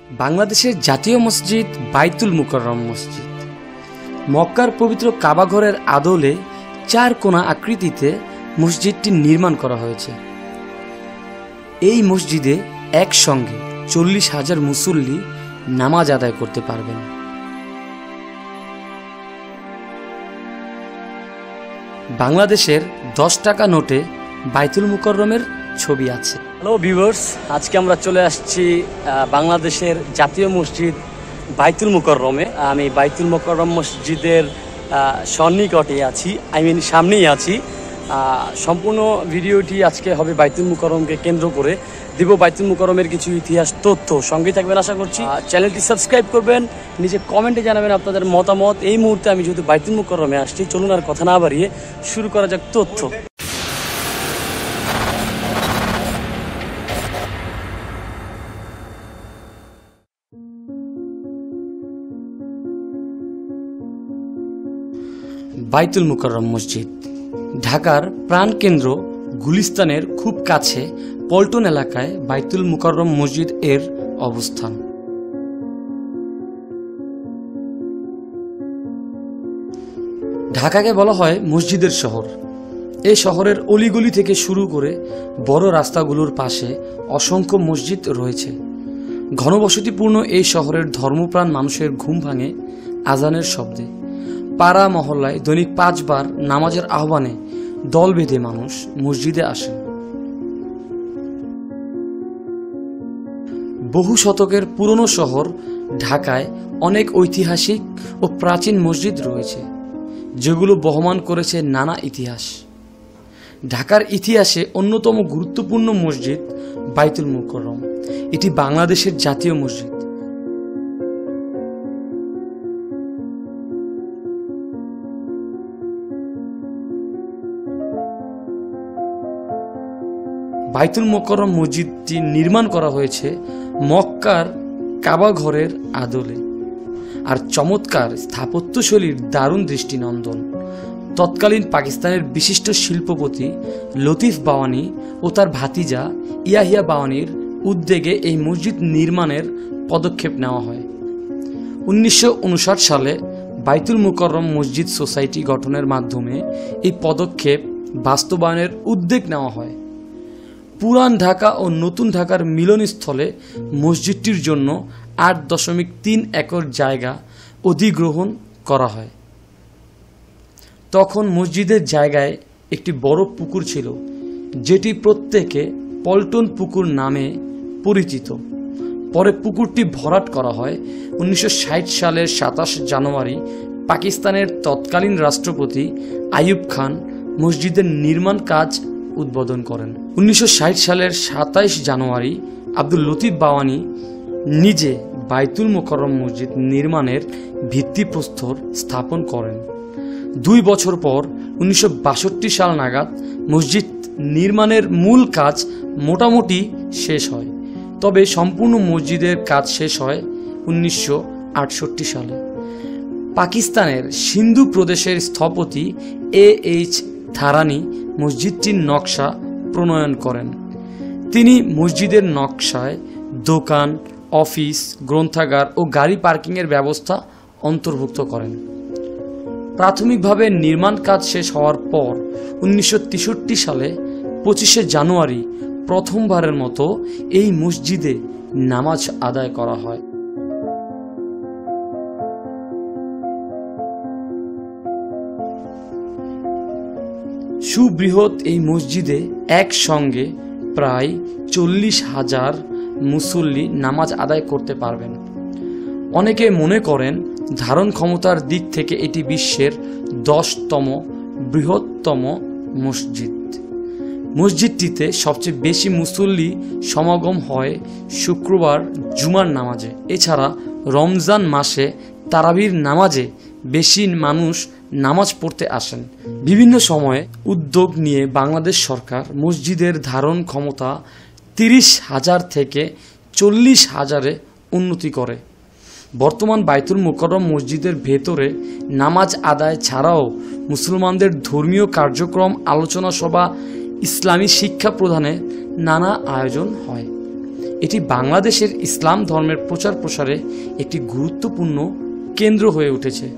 বাংলাদেশের জাতীয় মসজিদ বাইতুল মুকাররম মসজিদ। মক্কার পবিত্র কাবা ঘরের আদলে 4 কোণা আকৃতিতে মসজিদটি নির্মাণ করা হয়েছে। এই মসজিদে একসঙ্গে 40,000 মুসল্লি নামাজ আদায় করতে পারবেন। বাংলাদেশের 10 টাকা নোটে বাইতুল মুকাররমের ছবি আছে। হ্যালো ভিউয়ার্স, আজকে আমরা চলে আসছি বাংলাদেশের জাতীয় মসজিদ বাইতুল মুকাররমে। আমি বাইতুল মুকাররম মসজিদের সন্নিকটে আছি, সামনেই আছি। সম্পূর্ণ ভিডিওটি আজকে হবে বাইতুল মুকাররমকে কেন্দ্র করে। দিব বাইতুল মুকাররমের কিছু ইতিহাস তথ্য। সঙ্গে থাকবেন আশা করছি। চ্যানেলটি সাবস্ক্রাইব করবেন, নিচে কমেন্টে জানাবেন আপনাদের মতামত। এই মুহূর্তে আমি যেহেতু বাইতুল মুকাররমে আসছি, চলুন আর কথা না বাড়িয়ে শুরু করা যাক তথ্য। বাইতুল মুকাররম মসজিদ ঢাকার প্রাণকেন্দ্র গুলিস্তানের খুব কাছে পল্টন এলাকায় বাইতুল মুকাররম মসজিদ এর অবস্থান। ঢাকাকে বলা হয় মসজিদের শহর। এই শহরের অলিগলি থেকে শুরু করে বড় রাস্তাগুলোর পাশে অসংখ্য মসজিদ রয়েছে। ঘনবসতিপূর্ণ এই শহরের ধর্মপ্রাণ মানুষের ঘুম ভাঙে আজানের শব্দে। পাড়া মহল্লায় দৈনিক 5 বার নামাজের আহ্বানে দল বেঁধে মানুষ মসজিদে আসেন। বহু শতকের পুরনো শহর ঢাকায় অনেক ঐতিহাসিক ও প্রাচীন মসজিদ রয়েছে, যেগুলো বহমান করেছে নানা ইতিহাস। ঢাকার ইতিহাসে অন্যতম গুরুত্বপূর্ণ মসজিদ বাইতুল মুকাররম। এটি বাংলাদেশের জাতীয় মসজিদ। বাইতুল মুকাররম মসজিদটি নির্মাণ করা হয়েছে মক্কার কাবা ঘরের আদলে, আর চমৎকার স্থাপত্যশৈলীর দারুণ দৃষ্টিনন্দন। তৎকালীন পাকিস্তানের বিশিষ্ট শিল্পপতি লতিফ বাওয়ানি ও তার ভাতিজা ইয়াহিয়া বাওয়ানির উদ্যোগে এই মসজিদ নির্মাণের পদক্ষেপ নেওয়া হয়। 1959 সালে বাইতুল মুকাররম মসজিদ সোসাইটি গঠনের মাধ্যমে এই পদক্ষেপ বাস্তবায়নের উদ্যোগ নেওয়া হয়। পুরান ঢাকা ও নতুন ঢাকার মিলনস্থলে মসজিদটির জন্য 8.3 একর জায়গা অধিগ্রহণ করা হয়। তখন মসজিদের জায়গায় একটি বড় পুকুর ছিল, যেটি প্রত্যেকে পল্টন পুকুর নামে পরিচিত। পরে পুকুরটি ভরাট করা হয়। 1960 সালের 27 জানুয়ারি পাকিস্তানের তৎকালীন রাষ্ট্রপতি আইয়ুব খান মসজিদের নির্মাণ কাজ উদ্বোধন করেন। 1960 সালের 27 জানুয়ারি আব্দুল লতিফ বাওয়ানি নিজে বাইতুল মুকাররম মসজিদ নির্মাণের ভিত্তিপ্রস্তর স্থাপন করেন। 2 বছর পর 1962 সাল নাগাদ মসজিদ নির্মাণের মূল কাজ মোটামুটি শেষ হয়, তবে সম্পূর্ণ মসজিদের কাজ শেষ হয় 1968 সালে। পাকিস্তানের সিন্ধু প্রদেশের স্থপতি A.H. থারানি মসজিদটির নকশা প্রণয়ন করেন। তিনি মসজিদের নকশায় দোকান, অফিস, গ্রন্থাগার ও গাড়ি পার্কিংয়ের ব্যবস্থা অন্তর্ভুক্ত করেন। প্রাথমিকভাবে নির্মাণ কাজ শেষ হওয়ার পর 1963 সালে 25 জানুয়ারি প্রথমবারের মতো এই মসজিদে নামাজ আদায় করা হয়। সুবৃহৎ এই মসজিদে একসঙ্গে প্রায় 40,000 মুসল্লি নামাজ আদায় করতে পারবেন। অনেকে মনে করেন ধারণ ক্ষমতার দিক থেকে এটি বিশ্বের 10তম বৃহত্তম মসজিদ। মসজিদটিতে সবচেয়ে বেশি মুসল্লি সমাগম হয় শুক্রবার জুমার নামাজে। এছাড়া রমজান মাসে তারাবির নামাজে বেশি মানুষ নামাজ পড়তে আসেন। বিভিন্ন সময়ে উদ্যোগ নিয়ে বাংলাদেশ সরকার মসজিদের ধারণ ক্ষমতা 30,000 থেকে 40,000-এ উন্নতি করে। বর্তমান বাইতুল মুকাররম মসজিদের ভেতরে নামাজ আদায় ছাড়াও মুসলমানদের ধর্মীয় কার্যক্রম, আলোচনা সভা, ইসলামী শিক্ষা প্রদানে নানা আয়োজন হয়। এটি বাংলাদেশের ইসলাম ধর্মের প্রচার প্রসারে একটি গুরুত্বপূর্ণ কেন্দ্র হয়ে উঠেছে।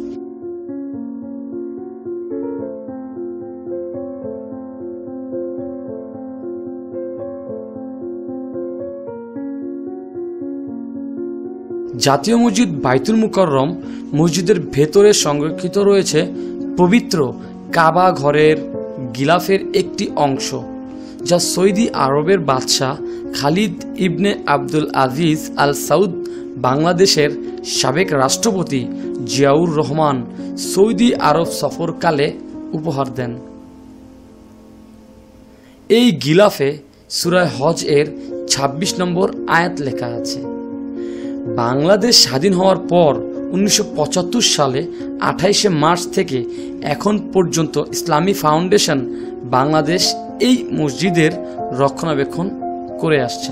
জাতীয় মসজিদ বাইতুল মুকাররম মসজিদের ভেতরে সংরক্ষিত রয়েছে পবিত্র কাবা ঘরের গিলাফের একটি অংশ, যা সৌদি আরবের বাদশাহ খালিদ ইবনে আব্দুল আজিজ আল সাউদ বাংলাদেশের সাবেক রাষ্ট্রপতি জিয়াউর রহমান সৌদি আরব সফরকালে উপহার দেন। এই গিলাফে সূরা হজ এর ২৬ নম্বর আয়াত লেখা আছে। বাংলাদেশ স্বাধীন হওয়ার পর ১৯৭৫ সালে ২৮শে মার্চ থেকে এখন পর্যন্ত ইসলামী ফাউন্ডেশন বাংলাদেশ এই মসজিদের রক্ষণাবেক্ষণ করে আসছেন।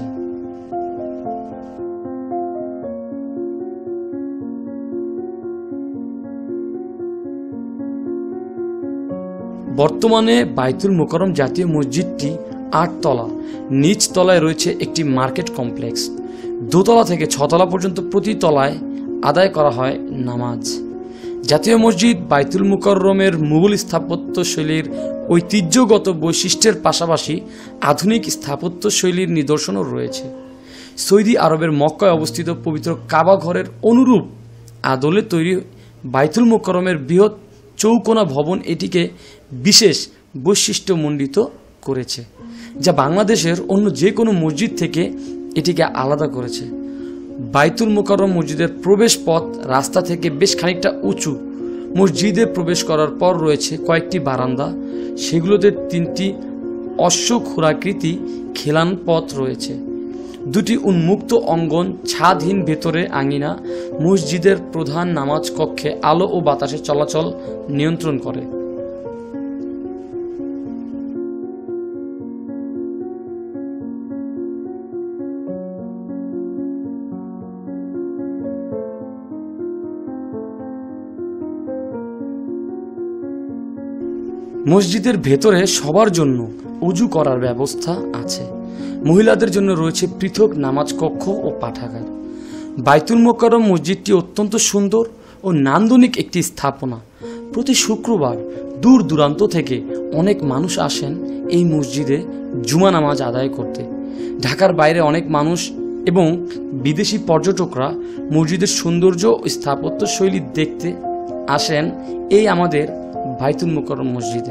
বর্তমানে বাইতুল মুকাররম জাতীয় মসজিদটি ৮ তলা, নিচ তলায় রয়েছে একটি মার্কেট কমপ্লেক্স। দোতলা থেকে ৬ তলা পর্যন্ত প্রতি তলায় আদায় করা হয় নামাজ। জাতীয় মসজিদ বাইতুল মুকাররমের মুঘল স্থাপত্য শৈলীর ঐতিহ্যগত বৈশিষ্ট্যের পাশাপাশি আধুনিক স্থাপত্য শৈলীর নিদর্শনও রয়েছে। সৌদি আরবের মক্কায় অবস্থিত পবিত্র কাবা ঘরের অনুরূপ আদলে তৈরি বাইতুল মুকাররমের বৃহৎ চৌকোনা ভবন এটিকে বিশেষ বৈশিষ্ট্যমণ্ডিত করেছে, যা বাংলাদেশের অন্য যে কোনো মসজিদ থেকে এটিকে আলাদা করেছে। বাইতুল মুকাররম মসজিদের প্রবেশ পথ রাস্তা থেকে বেশ খানিকটা উঁচু। মসজিদে প্রবেশ করার পর রয়েছে কয়েকটি বারান্দা, সেগুলোতে ৩টি অশ্বক্ষুরাকৃতি খিলান পথ রয়েছে। 2টি উন্মুক্ত অঙ্গন, ছাদহীন ভেতরে আঙিনা মসজিদের প্রধান নামাজ কক্ষে আলো ও বাতাসের চলাচল নিয়ন্ত্রণ করে। মসজিদের ভেতরে সবার জন্য ওযু করার ব্যবস্থা আছে। মহিলাদের জন্য রয়েছে পৃথক নামাজ কক্ষ ও পাঠাগার। বাইতুল মুকাররম মসজিদটি অত্যন্ত সুন্দর ও নান্দনিক একটি স্থাপনা। প্রতি শুক্রবার দূর দূরান্ত থেকে অনেক মানুষ আসেন এই মসজিদে জুমা নামাজ আদায় করতে। ঢাকার বাইরে অনেক মানুষ এবং বিদেশি পর্যটকরা মসজিদের সৌন্দর্য ও স্থাপত্য শৈলী দেখতে আসেন এই আমাদের বাইতুল মুকাররম মসজিদে।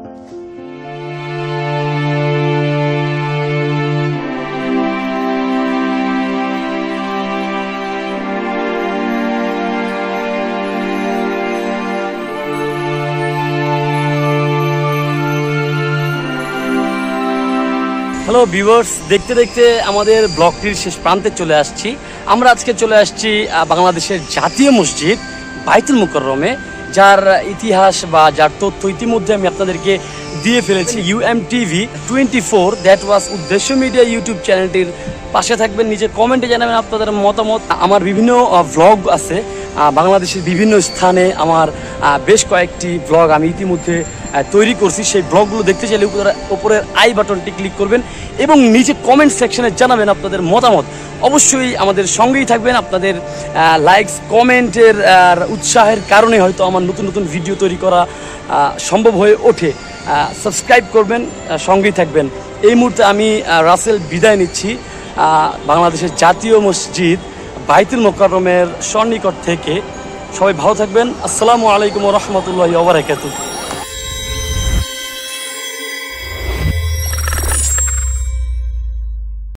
হ্যালো ভিউয়ার্স, দেখতে দেখতে আমাদের ব্লগটির শেষ প্রান্তে চলে আসছি। আমরা আজকে চলে আসছি বাংলাদেশের জাতীয় মসজিদ বাইতুল মুকাররমে, যার ইতিহাস বা যার তথ্য ইতিমধ্যে আমি আপনাদেরকে দিয়ে ফেলেছি। UMTV24 দ্যাট ওয়াজ উদ্দেশ্য মিডিয়া ইউটিউব চ্যানেলটির পাশে থাকবেন, নিচে কমেন্টে জানাবেন আপনাদের মতামত। আমার বিভিন্ন ভ্লগ আছে বাংলাদেশের বিভিন্ন স্থানে, আমার বেশ কয়েকটি ভ্লগ আমি ইতিমধ্যে তৈরি করছি। সেই ভ্লগগুলো দেখতে চাইলে উপরের আই বাটনটি ক্লিক করবেন এবং নিচে কমেন্ট সেকশনে জানাবেন আপনাদের মতামত। অবশ্যই আমাদের সঙ্গেই থাকবেন। আপনাদের লাইকস কমেন্টের উৎসাহের কারণে হয়তো আমার নতুন নতুন ভিডিও তৈরি করা সম্ভব হয়ে ওঠে। সাবস্ক্রাইব করবেন, সঙ্গেই থাকবেন। এই মুহূর্তে আমি রাসেল বিদায় নিচ্ছি বাংলাদেশের জাতীয় মসজিদ বাইতুল মুকাররমের সন্নিকট থেকে। সবাই ভালো থাকবেন। আসসালামু আলাইকুম ওয়া রাহমাতুল্লাহি ওয়া বারাকাতুহু।